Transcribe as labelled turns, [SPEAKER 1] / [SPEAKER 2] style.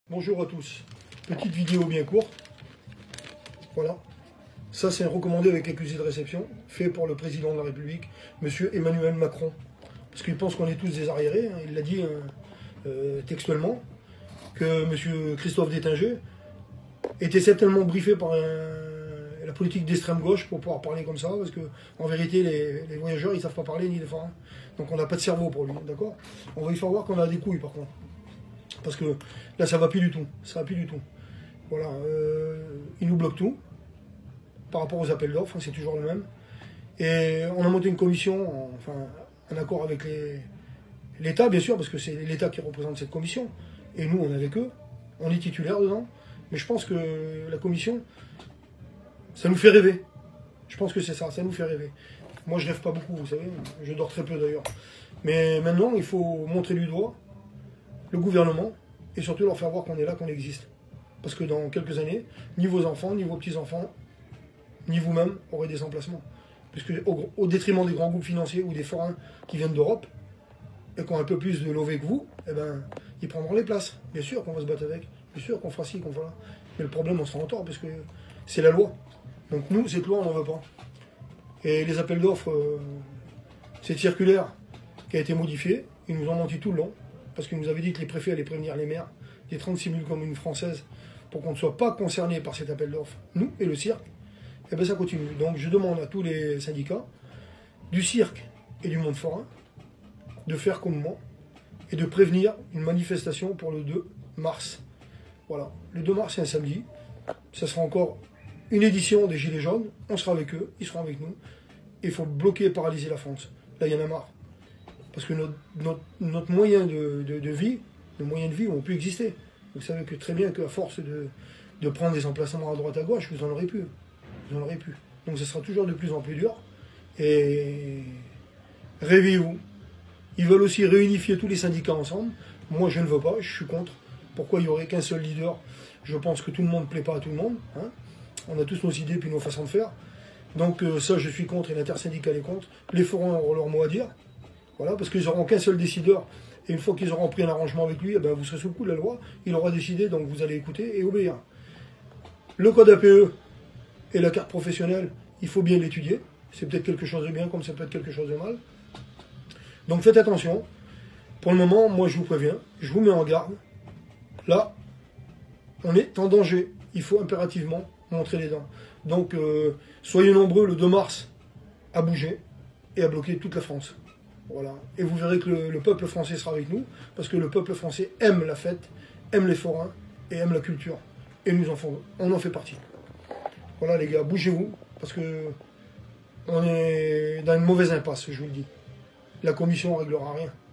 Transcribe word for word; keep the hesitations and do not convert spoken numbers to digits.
[SPEAKER 1] Bonjour à tous. Petite vidéo bien courte. Voilà. Ça, c'est un recommandé avec accusé de réception, fait pour le président de la République, monsieur Emmanuel Macron. Parce qu'il pense qu'on est tous des arriérés. Hein. Il l'a dit euh, euh, textuellement, que monsieur Christophe Détinger était certainement briefé par un, la politique d'extrême gauche pour pouvoir parler comme ça, parce que en vérité, les, les voyageurs, ils ne savent pas parler ni les forains. Donc on n'a pas de cerveau pour lui, d'accord? On va lui faire voir qu'on a des couilles, par contre. Parce que là, ça va plus du tout. Ça va plus du tout. Voilà. Euh, il nous bloque tout. Par rapport aux appels d'offres, hein, c'est toujours le même. Et on a monté une commission, en, enfin, un accord avec l'État, bien sûr, parce que c'est l'État qui représente cette commission. Et nous, on est avec eux. On est titulaire dedans. Mais je pense que la commission, ça nous fait rêver. Je pense que c'est ça, ça nous fait rêver. Moi, je rêve pas beaucoup, vous savez. Je dors très peu, d'ailleurs. Mais maintenant, il faut montrer du doigt le gouvernement, et surtout leur faire voir qu'on est là, qu'on existe. Parce que dans quelques années, ni vos enfants, ni vos petits-enfants, ni vous-même aurez des emplacements. Puisque au, au détriment des grands groupes financiers ou des forains qui viennent d'Europe, et qui ont un peu plus de lové que vous, eh ben, ils prendront les places. Bien sûr qu'on va se battre avec, bien sûr qu'on fera ci, qu'on fera là. Mais le problème, on sera en tort, parce que c'est la loi. Donc nous, cette loi, on n'en veut pas. Et les appels d'offres, euh, cette circulaire qui a été modifiée, ils nous ont menti tout le long. Parce qu'ils nous avaient dit que les préfets allaient prévenir les maires des trente-six mille communes françaises pour qu'on ne soit pas concernés par cet appel d'offres, nous et le cirque. Et bien ça continue. Donc je demande à tous les syndicats du cirque et du monde forain de faire comme moi et de prévenir une manifestation pour le deux mars. Voilà. Le deux mars, c'est un samedi. Ça sera encore une édition des Gilets jaunes. On sera avec eux, ils seront avec nous. Et il faut bloquer et paralyser la France. Là, il y en a marre. Parce que notre, notre, notre moyen de, de, de vie, nos moyens de vie n'ont plus existé. Vous savez que très bien qu'à force de, de prendre des emplacements à droite à gauche, vous en aurez plus. Vous en aurez plus. Donc ce sera toujours de plus en plus dur. Et réveillez-vous. Ils veulent aussi réunifier tous les syndicats ensemble. Moi, je ne veux pas, je suis contre. Pourquoi il n'y aurait qu'un seul leader? Je pense que tout le monde ne plaît pas à tout le monde. Hein. On a tous nos idées et nos façons de faire. Donc euh, ça, je suis contre et l'intersyndicale est contre. Les forains auront leur mot à dire. Voilà, parce qu'ils n'auront qu'un seul décideur. Et une fois qu'ils auront pris un arrangement avec lui, eh ben vous serez sous le coup de la loi. Il aura décidé, donc vous allez écouter et obéir. Le code A P E et la carte professionnelle, il faut bien l'étudier. C'est peut-être quelque chose de bien comme ça peut être quelque chose de mal. Donc faites attention. Pour le moment, moi je vous préviens, je vous mets en garde. Là, on est en danger. Il faut impérativement montrer les dents. Donc euh, soyez nombreux le deux mars à bouger et à bloquer toute la France. Voilà. Et vous verrez que le, le peuple français sera avec nous, parce que le peuple français aime la fête, aime les forains et aime la culture. Et nous en faisons, on en fait partie. Voilà les gars, bougez-vous, parce que on est dans une mauvaise impasse, je vous le dis. La commission ne réglera rien.